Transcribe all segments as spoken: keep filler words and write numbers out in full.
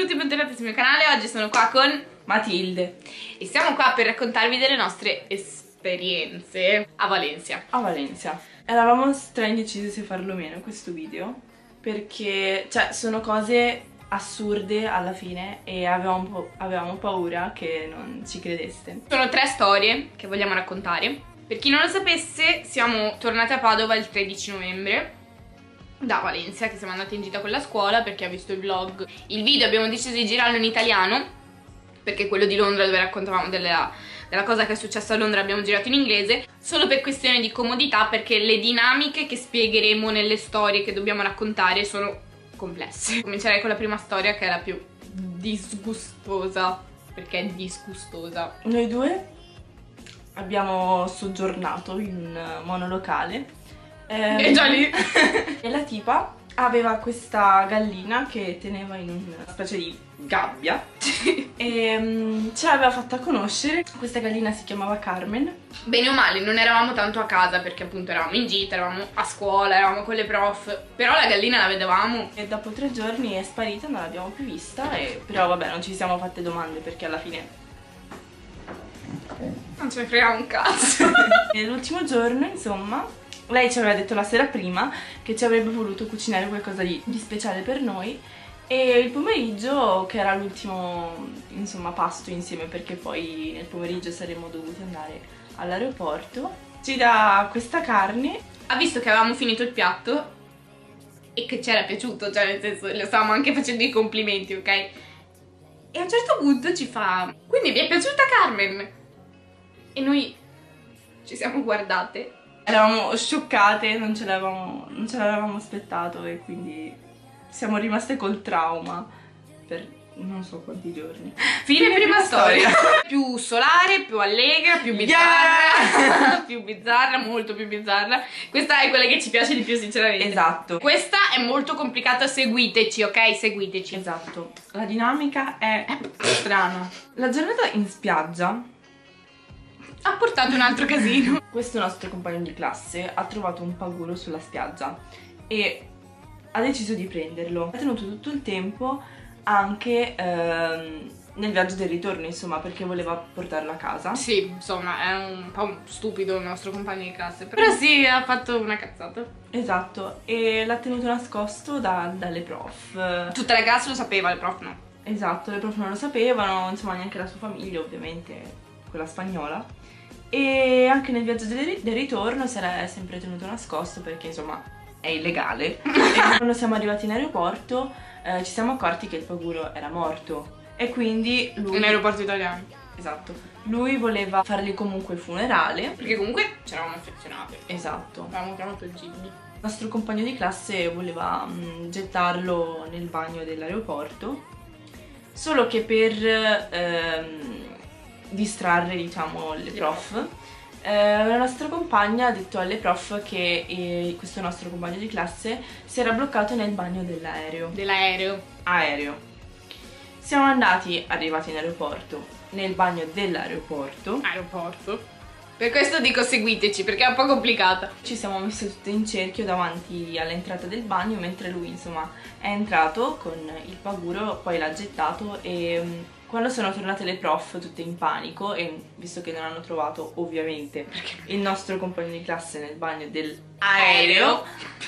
tutti e bentornati sul mio canale. Oggi sono qua con Matilde e siamo qua per raccontarvi delle nostre esperienze a Valencia. A Valencia. Eravamo stra indecisi se farlo o meno questo video, perché cioè sono cose assurde alla fine e avevamo, po avevamo paura che non ci credeste. Sono tre storie che vogliamo raccontare. Per chi non lo sapesse, siamo tornati a Padova il tredici novembre da Valencia, che siamo andati in gita con la scuola perché ha visto il vlog. Il video abbiamo deciso di girarlo in italiano perché quello di Londra, dove raccontavamo della, della cosa che è successa a Londra, abbiamo girato in inglese, solo per questione di comodità, perché le dinamiche che spiegheremo nelle storie che dobbiamo raccontare sono complesse. Comincerei con la prima storia, che è la più disgustosa, perché è disgustosa. Noi due abbiamo soggiornato in un monolocale. Ehm, E già lì e la tipa aveva questa gallina che teneva in una specie di gabbia e um, ce l'aveva fatta conoscere. Questa gallina si chiamava Carmen. Bene o male non eravamo tanto a casa perché appunto eravamo in gita, eravamo a scuola, eravamo con le prof, però la gallina la vedevamo. E dopo tre giorni è sparita, non l'abbiamo più vista, e però vabbè, non ci siamo fatte domande perché alla fine non ce ne frega un cazzo. E l'ultimo giorno, insomma, lei ci aveva detto la sera prima che ci avrebbe voluto cucinare qualcosa di, di speciale per noi, e il pomeriggio, che era l'ultimo, insomma, pasto insieme, perché poi nel pomeriggio saremmo dovuti andare all'aeroporto, ci dà questa carne. Ha visto che avevamo finito il piatto e che ci era piaciuto, cioè nel senso le stavamo anche facendo i complimenti, ok? E a un certo punto ci fa: quindi vi è piaciuta Carmen? E noi ci siamo guardate. Eravamo scioccate, non ce l'avevamo non ce l'avevamo aspettato, e quindi siamo rimaste col trauma per non so quanti giorni. Fine, Fine prima, prima storia. storia. Più solare, più allegra, più bizzarra. Yeah! Più bizzarra, molto più bizzarra. Questa è quella che ci piace di più, sinceramente. Esatto. Questa è molto complicata, seguiteci, ok? Seguiteci. Esatto. La dinamica è strana. La giornata in spiaggia ha portato un altro casino. Questo nostro compagno di classe ha trovato un paguro sulla spiaggia e ha deciso di prenderlo. Ha tenuto tutto il tempo, anche ehm, nel viaggio del ritorno, insomma, perché voleva portarlo a casa. Sì, insomma, è un po' stupido il nostro compagno di classe, però sì, ha fatto una cazzata. Esatto, e l'ha tenuto nascosto da, dalle prof. Tutta la classe lo sapeva, le prof no. Esatto, le prof non lo sapevano, insomma, neanche la sua famiglia, ovviamente, quella spagnola. E anche nel viaggio del, del ritorno si era sempre tenuto nascosto perché, insomma, è illegale. E quando siamo arrivati in aeroporto eh, ci siamo accorti che il paguro era morto, e quindi lui... In aeroporto italiano. Esatto. Lui voleva fargli comunque il funerale, perché comunque ci eravamo affezionate. Esatto. Avevamo chiamato il Jimmy. Il nostro compagno di classe voleva mh, gettarlo nel bagno dell'aeroporto, solo che per ehm, distrarre, diciamo, le prof, eh, la nostra compagna ha detto alle prof che eh, questo nostro compagno di classe si era bloccato nel bagno dell'aereo. Dell'aereo. Aereo. Siamo andati, arrivati in aeroporto, nel bagno dell'aeroporto. Aeroporto. Per questo dico seguiteci, perché è un po' complicata. Ci siamo messe tutte in cerchio davanti all'entrata del bagno, mentre lui, insomma, è entrato con il paguro, poi l'ha gettato, e um, quando sono tornate le prof tutte in panico, e visto che non hanno trovato ovviamente il nostro compagno di classe nel bagno dell'aereo,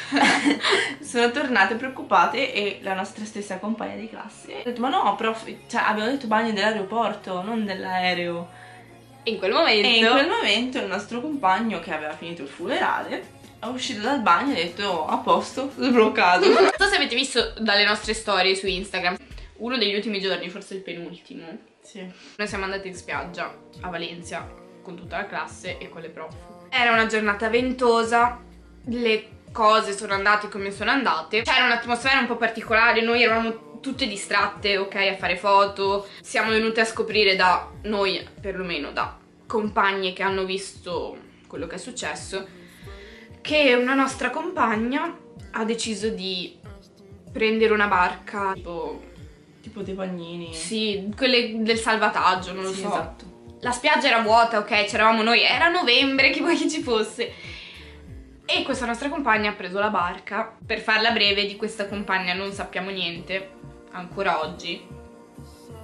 sono tornate preoccupate, e la nostra stessa compagna di classe ha detto: ma no prof, cioè abbiamo detto bagno dell'aeroporto, non dell'aereo. In quel momento E in quel momento il nostro compagno, che aveva finito il funerale, è uscito dal bagno e ha detto: oh, a posto, sbloccato. Non so se avete visto dalle nostre storie su Instagram, uno degli ultimi giorni, forse il penultimo, sì, noi siamo andati in spiaggia a Valencia con tutta la classe e con le prof. Era una giornata ventosa, le cose sono andate come sono andate, c'era un'atmosfera un po' particolare, noi eravamo tutte distratte, ok, a fare foto. Siamo venute a scoprire da noi, perlomeno da compagne che hanno visto quello che è successo, che una nostra compagna ha deciso di prendere una barca tipo tipo dei bagnini. Sì, quelle del salvataggio, non lo sì, so. Esatto. La spiaggia era vuota, ok, c'eravamo noi, era novembre, chi vuoi che ci fosse. E questa nostra compagna ha preso la barca. Per farla breve, di questa compagna non sappiamo niente ancora oggi,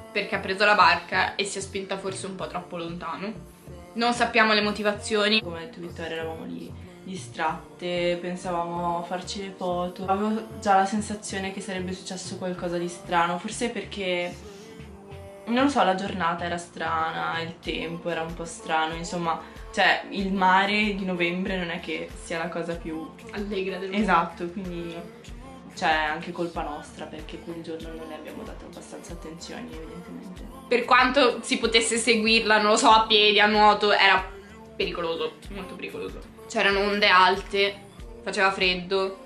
perché ha preso la barca e si è spinta forse un po' troppo lontano. Non sappiamo le motivazioni. Come ha detto Vittoria, eravamo lì distratte, pensavamo a farci le foto. Avevo già la sensazione che sarebbe successo qualcosa di strano, forse perché, non lo so, la giornata era strana, il tempo era un po' strano, insomma, cioè il mare di novembre non è che sia la cosa più allegra del mondo. Esatto, quindi cioè è anche colpa nostra perché quel giorno non ne abbiamo dato abbastanza attenzioni, evidentemente. Per quanto si potesse seguirla, non lo so, a piedi, a nuoto, era pericoloso, molto pericoloso. C'erano onde alte, faceva freddo.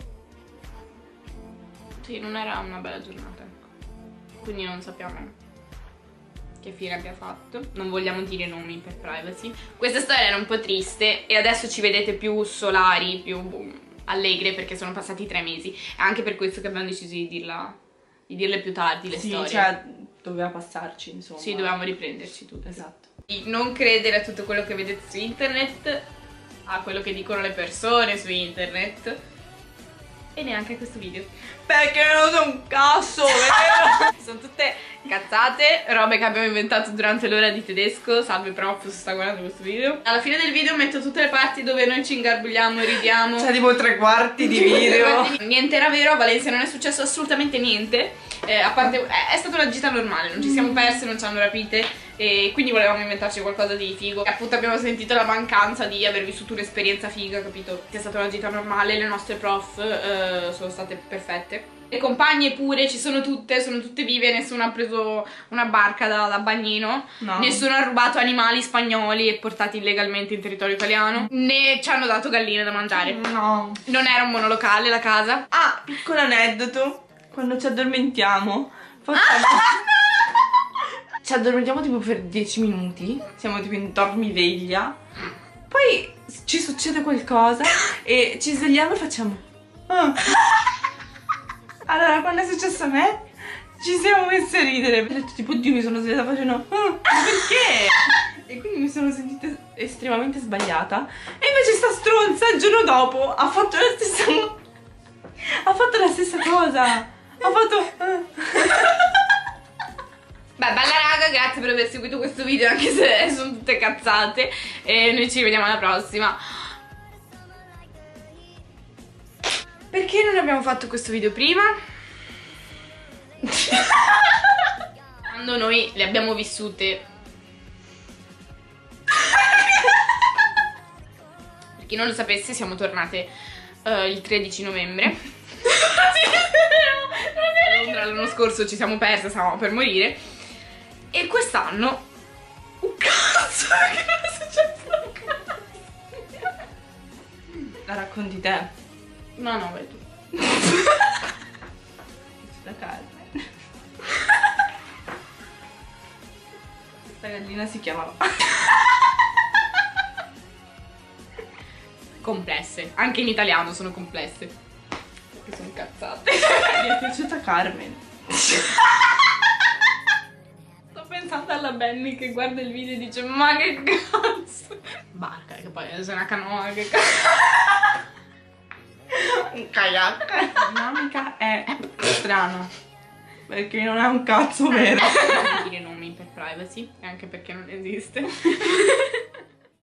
Sì, non era una bella giornata, ecco. Quindi non sappiamo che fine abbia fatto. Non vogliamo dire nomi per privacy. Questa storia era un po' triste e adesso ci vedete più solari, più boom, allegre perché sono passati tre mesi. È anche per questo che abbiamo deciso di dirla, di dirle più tardi le sì, storie. Cioè, doveva passarci, insomma. Sì, dovevamo riprenderci tutto. Esatto. Non credere a tutto quello che vedete su internet, a quello che dicono le persone su internet e neanche a questo video. Perché non so un cazzo, vero? Sono tutte cazzate, robe che abbiamo inventato durante l'ora di tedesco. Salve prof, se sta guardando questo video. Alla fine del video metto tutte le parti dove noi ci ingarbugliamo e ridiamo. Cioè tipo tre quarti di video. Niente era vero, a Valencia non è successo assolutamente niente. Eh, a parte, è stata una gita normale, non ci siamo perse, non ci hanno rapite e quindi volevamo inventarci qualcosa di figo. E appunto abbiamo sentito la mancanza di aver vissuto un'esperienza figa, capito? È stata una gita normale, le nostre prof eh, sono state perfette. Le compagne pure, ci sono tutte, sono tutte vive, nessuno ha preso una barca da, da bagnino, no. Nessuno ha rubato animali spagnoli e portati illegalmente in territorio italiano, né ci hanno dato galline da mangiare. No. Non era un monolocale la casa. Ah, piccolo aneddoto, quando ci addormentiamo, facciamo... ci addormentiamo tipo per dieci minuti, siamo tipo in dormiveglia, poi ci succede qualcosa e ci svegliamo e facciamo... Ah. Allora, quando è successo a me, ci siamo messi a ridere. Ho detto tipo, oddio, mi sono svegliata facendo oh, perché? E quindi mi sono sentita estremamente sbagliata. E invece sta stronza il giorno dopo ha fatto la stessa ha fatto la stessa cosa. Ha fatto oh. Beh, bella raga, grazie per aver seguito questo video, anche se sono tutte cazzate. E noi ci vediamo alla prossima. Perché non abbiamo fatto questo video prima? Quando noi le abbiamo vissute. Per chi non lo sapesse, siamo tornate uh, il tredici novembre. A Londra l'anno scorso ci siamo perse, stavamo per morire. E quest'anno un cazzo, che non è successo un cazzo. La racconti te? No, no, vai tu. La carne. Questa gallina si chiama... Complesse. Anche in italiano sono complesse. Perché sono cazzate. Mi è piaciuta Carmen. Sto pensando alla Benny che guarda il video e dice ma che cazzo. Barca, che poi è una canoa, che cazzo. Un kayak. La dinamica è strana perché non è un cazzo vero. Non dire nomi per privacy, anche perché non esiste.